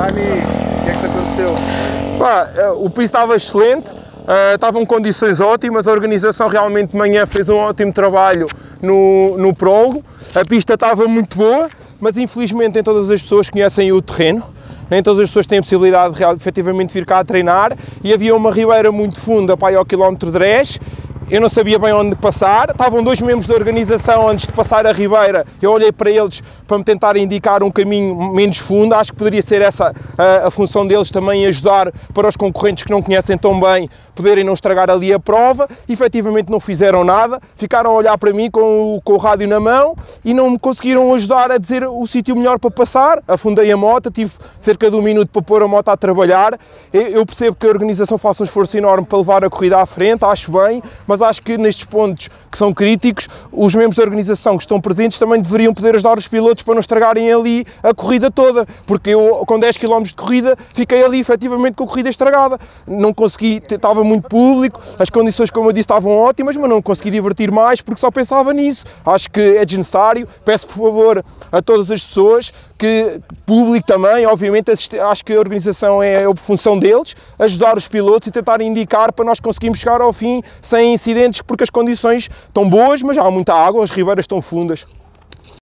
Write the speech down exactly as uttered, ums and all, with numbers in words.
Dani, o que é que te aconteceu? Pá, o piso estava excelente, uh, estavam condições ótimas, a organização realmente de manhã fez um ótimo trabalho no, no prólogo, a pista estava muito boa, mas infelizmente nem todas as pessoas conhecem o terreno, nem todas as pessoas têm a possibilidade de real, efetivamente vir cá a treinar, e havia uma ribeira muito funda para aí ao quilómetro dez. Eu não sabia bem onde passar, estavam dois membros da organização antes de passar a ribeira, eu olhei para eles para me tentar indicar um caminho menos fundo, acho que poderia ser essa a, a função deles também, ajudar para os concorrentes que não conhecem tão bem poderem não estragar ali a prova. Efetivamente não fizeram nada, ficaram a olhar para mim com o, com o rádio na mão e não me conseguiram ajudar a dizer o sítio melhor para passar. Afundei a moto, tive cerca de um minuto para pôr a moto a trabalhar. Eu percebo que a organização faça um esforço enorme para levar a corrida à frente, acho bem, mas acho que nestes pontos que são críticos, os membros da organização que estão presentes também deveriam poder ajudar os pilotos para não estragarem ali a corrida toda, porque eu com dez quilómetros de corrida fiquei ali efetivamente com a corrida estragada, não consegui, estava muito público, as condições, como eu disse, estavam ótimas, mas não consegui divertir mais porque só pensava nisso. Acho que é desnecessário, peço por favor a todas as pessoas, que público também, obviamente, acho que a organização é a função deles, ajudar os pilotos e tentar indicar para nós conseguirmos chegar ao fim sem incidentes, porque as condições estão boas, mas há muita água, as ribeiras estão fundas.